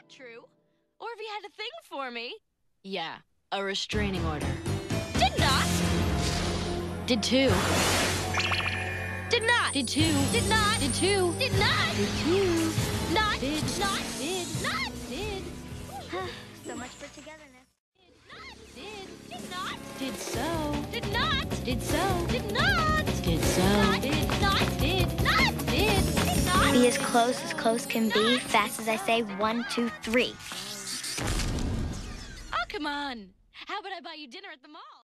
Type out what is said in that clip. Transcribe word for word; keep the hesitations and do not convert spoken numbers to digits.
true. Or if he had a thing for me. Yeah, a restraining order. Did not. Did two. Did not. Did two. Did not. Did two. Did not. Did two. Not. Did. Not. Did. Not. Did. So much for togetherness. Did not. Did. Did not. Did so. Did not. Did so. Did not. Did so. Not. Did. Not. Did. Not. Did. Did not. Be as close as close can be, fast as I say one, two, three. Oh, come on. How about I buy you dinner at the mall?